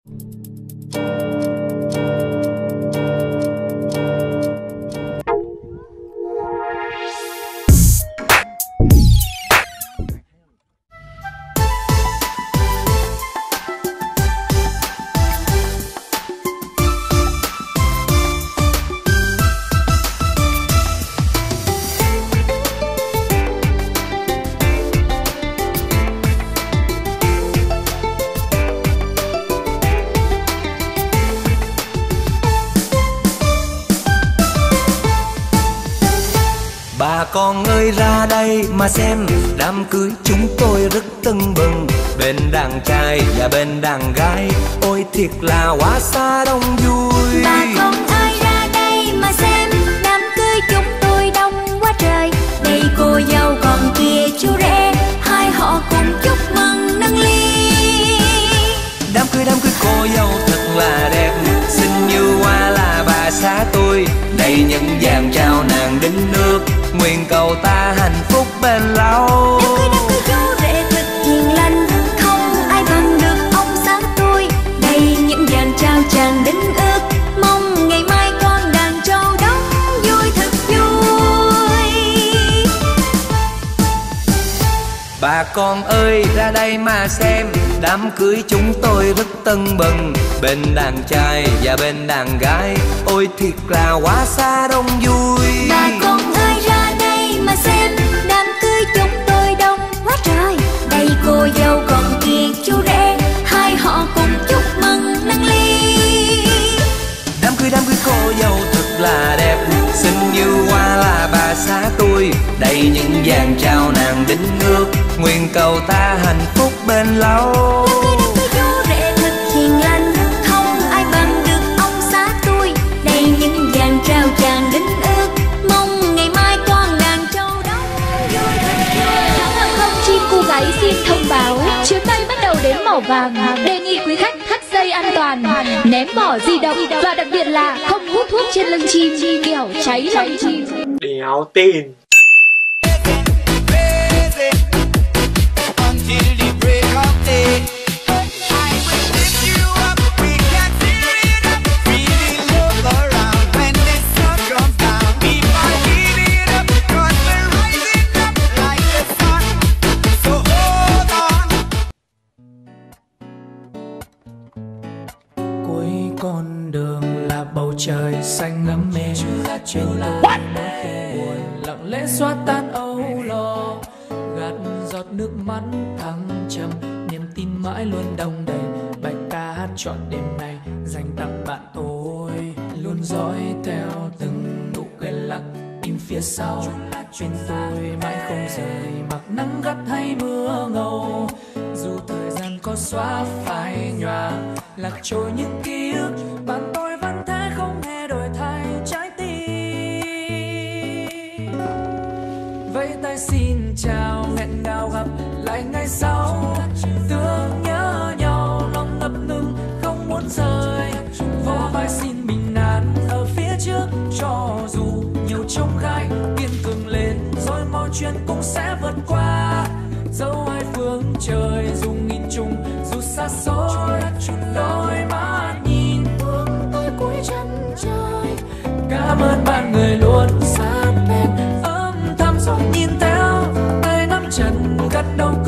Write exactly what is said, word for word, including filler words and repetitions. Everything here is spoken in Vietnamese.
Bà con ơi ra đây mà xem, đám cưới chúng tôi rất tưng bừng. Bên đàn trai và bên đàn gái, ôi thiệt là quá xa đông vui. Bà con ơi ra đây mà xem, đám cưới chúng tôi đông quá trời. Đây cô dâu còn kia chú rể, hai họ cùng chúc mừng nâng ly. Đám cưới đám cưới cô dâu thật là đẹp, xinh như hoa là bà xã tôi. Đây những vàng trao nàng đính nước, nguyện cầu ta hạnh phúc bền lâu. Đám cưới đám cưới chú rể thật hiền lành, không ai bằng được ông xã tôi. Đây những vàng trao chàng đính ước, mong ngày mai con đàn trâu đóng vui thật vui. Bà con ơi ra đây mà xem, đám cưới chúng tôi rất tưng bừng. Bên đàn trai và bên đàn gái, ôi thiệt là quá xa đông vui. Bà con ơi ra đây mà xem, đám cưới chúng tôi đông quá trời. Đây cô dâu còn kia chú rể, hai họ cùng chúc mừng nâng ly. Đám cưới đám cưới cô dâu thật là đẹp, xinh như hoa là bà xã tôi. Đây những vàng trao nàng đính ước, nguyện cầu ta hạnh phúc bền lâu. Đám cưới đám cưới chú rể thật hiền lành, không ai bằng được ông xã tôi. Đây những vàng trao chàng đính ước, mong ngày mai con đàn trâu đóng vui thật vui. Hãng hàng không chim cô gái xin thông báo chuyến bay bắt đầu đến mỏ vàng, đề nghị quý khách thắt dây an toàn, ném bỏ di động và đặc biệt là không hút thuốc trên lưng chim, kẻo cháy lưng chim. Đéo tin. Con đường là bầu trời xanh ngắm mê, bên tôi mỗi khi buồn lặng lẽ xóa tan âu lo, gạt giọt nước mắt thăng trầm, niềm tin mãi luôn đong đầy. Bài ca hát chọn đêm nay dành tặng bạn tôi, luôn dõi theo từng nụ cười lặng im phía sau. Bên tôi mãi không rời mặc nắng gắt hay mưa ngâu, dù thời gian có xóa phai nhòa lạc trôi những ký ức, bạn tôi vẫn thế không hề đổi thay trái tim. Vẫy tay xin chào nghẹn ngào gặp lại ngày sau, thương nhớ nhau lòng ngập ngừng không muốn rời. Vỗ vai xin bình an ở phía trước, cho dù nhiều trông gai kiên cường lên rồi mọi chuyện cũng sẽ vượt qua. Dẫu hai phương trời dù nghìn trùng dù xa xôi, đôi mắt nhìn hướng tôi cuối chân trời. Cảm ơn bạn người luôn sát bên âm thầm giọt nhìn theo tay nắm chân gật đầu